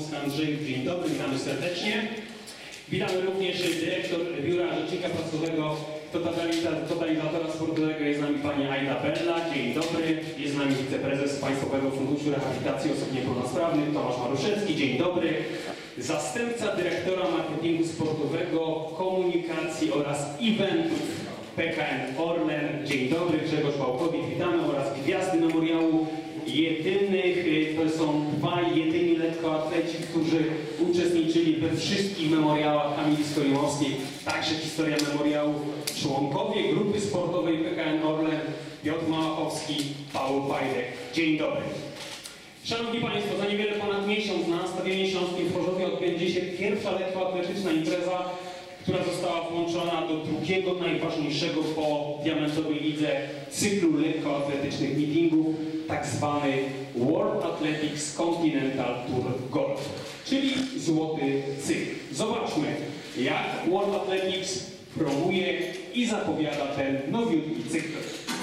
Gąska Andrzejów. Dzień dobry, witamy serdecznie. Witamy również dyrektor Biura Rzecznika Prasowego Totalizatora Sportowego. Jest z nami pani Ajda Bella. Dzień dobry. Jest z nami wiceprezes Państwowego Funduszu Rehabilitacji Osób Niepełnosprawnych Tomasz Maruszewski. Dzień dobry. Zastępca dyrektora marketingu sportowego, komunikacji oraz eventów PKN Orlen. Dzień dobry, Grzegorz Wałkowicz, witamy, oraz gwiazdy memoriału jedynych, to są dwaj jedyni lekkoatleci, którzy uczestniczyli we wszystkich memoriałach Kamili Skolimowskiej. Także historia memoriału, członkowie grupy sportowej PKN Orlen, Piotr Małachowski, Paweł Pajdek. Dzień dobry. Szanowni Państwo, za niewiele ponad miesiąc na Stadionie Śląskim w Chorzowie odbędzie się pierwsza lekkoatletyczna impreza, która została włączona do drugiego najważniejszego po diamentowej lidze cyklu lekkoatletycznych meetingów, tak zwany World Athletics Continental Tour Golf, czyli złoty cykl. Zobaczmy, jak World Athletics promuje i zapowiada ten nowiutki cykl.